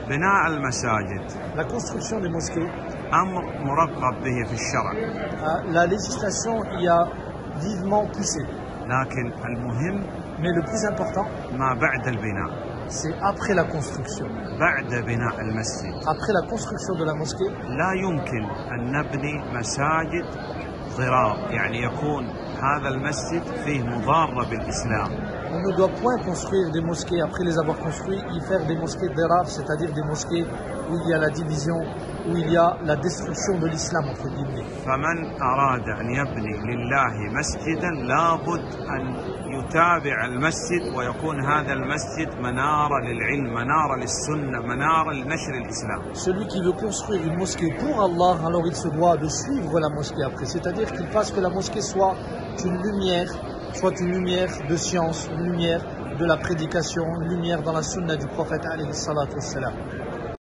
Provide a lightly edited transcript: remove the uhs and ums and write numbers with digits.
بناء المساجد La construction des mosquées, أمر مرغب به في الشرع، la législation y a vivement poussé. لكن المهم Mais le plus important, ما بعد البناء. c'est après la construction. بعد بناء المسجد Après la construction de la mosquée, لا يمكن أن نبني مساجد ضرار، يعني يكون هذا المسجد فيه مضارة بالإسلام. on ne doit point construire des mosquées après les avoir construits, y faire des mosquées d'Arab, c'est-à-dire des mosquées où il y a la division, où il y a la destruction de l'islam, entre guillemets. فمن أراد أن يبني لله مسجدا لابد أن يتابع المسجد ويكون هذا المسجد منارة للعلم، منارة للسنة، منارة لنشر الإسلام. Celui qui veut construire une mosquée pour Allah, alors il se doit de suivre la mosquée après, c'est-à-dire qu'il fasse que la mosquée soit une lumière de science, une lumière de la prédication, une lumière dans la sunna du prophète alayhi salatu wassalam.